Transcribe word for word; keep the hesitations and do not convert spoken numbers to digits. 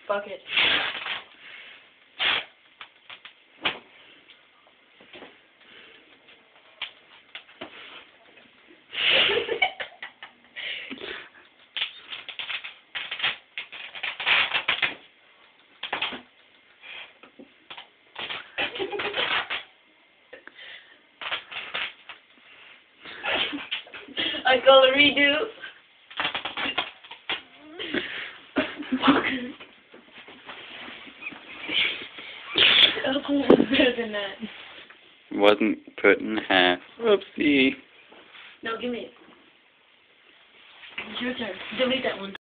Fuck it. I call a redo. Alcohol was better than that. Wasn't put in half. Whoopsie. No, give me it. It's your turn. Delete that one.